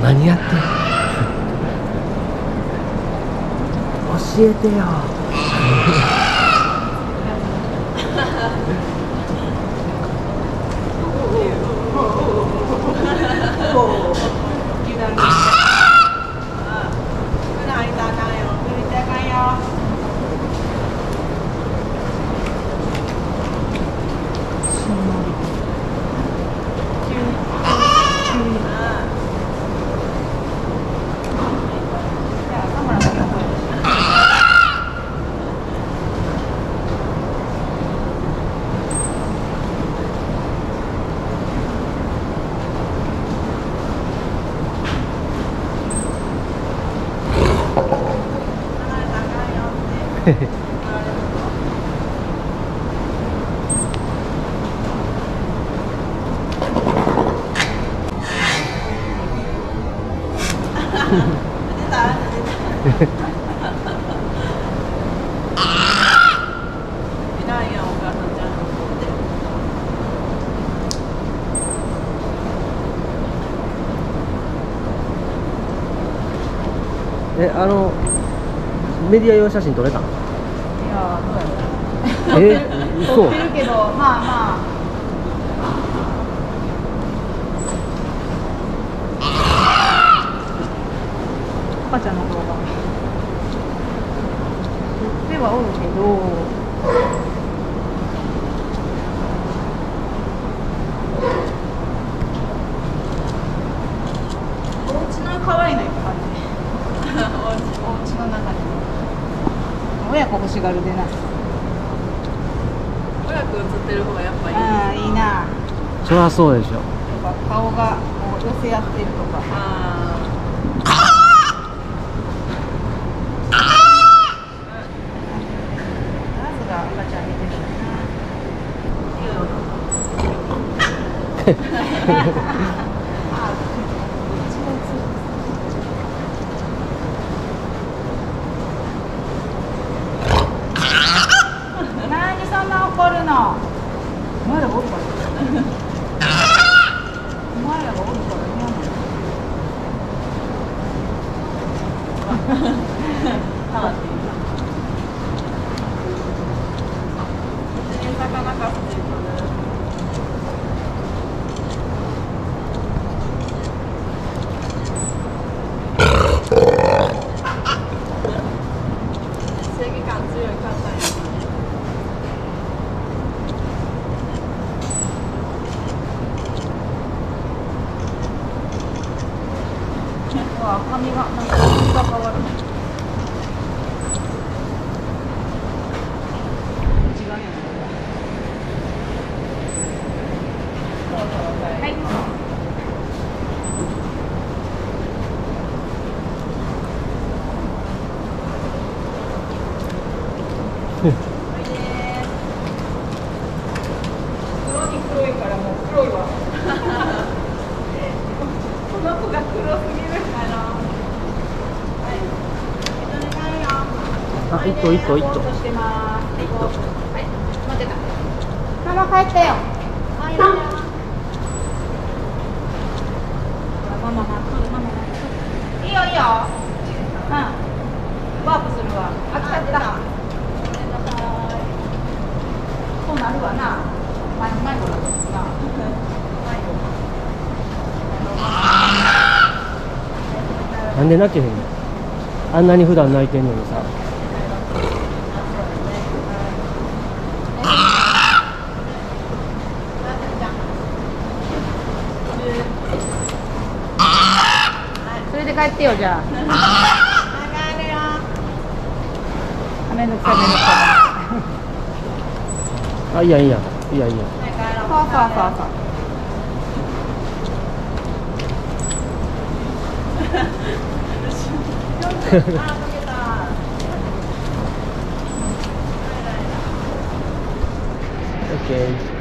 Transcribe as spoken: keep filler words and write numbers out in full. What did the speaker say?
何やってんの教えてよえ、あのメディア用写真撮れたん？いやー、どうやった？ え、嘘。 撮ってるけど、まあまあ。赤ちゃんの動画。撮ってはおるけど。お家の可愛いのいっぱいね。お家の中に。親子欲しがるでな。 親子写ってる方がやっぱいい。 ああ、いいな。 そりゃそうでしょ。 顔がこう寄せ合ってるとか。 あナスが赤ちゃん見てるなんでそんな怒るの？お前らがおるから。お前らがおるから嫌なの。 あ。楽しい。魚かすってるのね。正義感強い方やね。 わあ、髪がなんか色が変わる。違うやん。はい。黒に黒いからもう黒いわ。この子が黒すぎる。あの。はい。 あ、一頭一頭一頭。 してます。 一頭。 はい。待ってた。ママ帰ったよ。はい。ママママママ。いいよいいよ。うん。ワープするわ。あ、来た来た。そうなるわな。前前後だとな。 なんで泣けへんの？あんなに普段泣いてんのにさ。 それで帰ってよじゃあ。めんどくさいめんどくさい。 あ、いいやいいやいいやいいや。 そうそうそうそう。 オッケー。